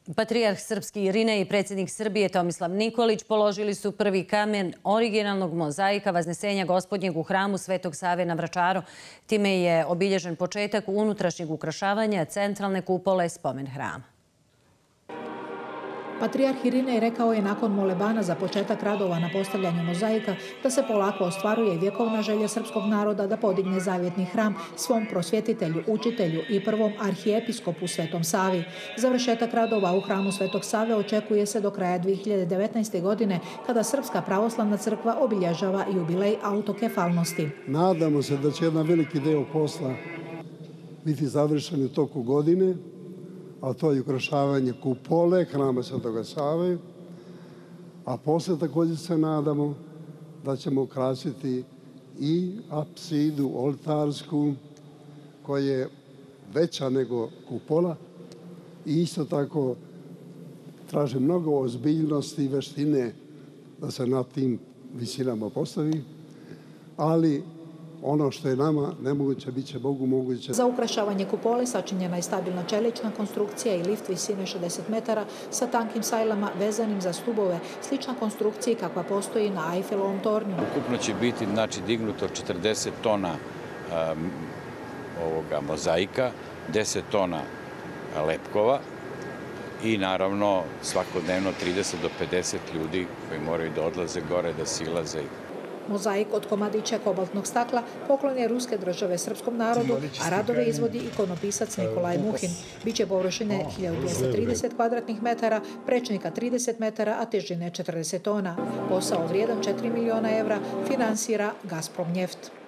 Patrijarh srpski Irinej i predsjednik Srbije Tomislav Nikolić položili su prvi kamen originalnog mozaika Vaznesenja Gospodnjeg u hramu Svetog Save na Vračaru. Time je obilježen početak unutrašnjeg ukrašavanja centralne kupole spomen hrama. Patrijarh Irinej rekao je nakon molebana za početak radova na postavljanju mozaika da se polako ostvaruje i vjekovna želja srpskog naroda da podigne zavjetni hram svom prosvjetitelju, učitelju i prvom arhijepiskopu Svetom Savi. Završetak radova u hramu Svetog Save očekuje se do kraja 2019. godine kada Srpska pravoslavna crkva obilježava jubilej autokefalnosti. Nadamo se da će jedan veliki deo posla biti završen u toku godine, a to je ukrašavanje kupole hrama Svetoga Save, a posle također se nadamo da ćemo ukrasiti i apsidu oltarsku, koja je veća nego kupola i isto tako traže mnogo ozbiljnosti i veštine da se na tim visinama postavi, ali ono što je nama nemoguće, bit će Bogu moguće. Za ukrašavanje kupole sačinjena je stabilna čelična konstrukcija i lift visine 60 metara sa tankim sajlama vezanim za stubove, slična konstrukciji kakva postoji na Eiffelovom tornju. Ukupno će biti dignuto 40 tona mozaika, 10 tona lepkova i naravno svakodnevno 30 do 50 ljudi koji moraju da odlaze gore, da silaze. Mozaik od komadića kobaltnog stakla poklon je ruske države srpskom narodu, a radove izvodi ikonopisac Nikolaj Muhin. Biće površine 1230 kvadratnih metara, prečnika 30 metara, a težine 40 tona. Posao vrijedan 4 miliona evra finansira Gazprom Njeft.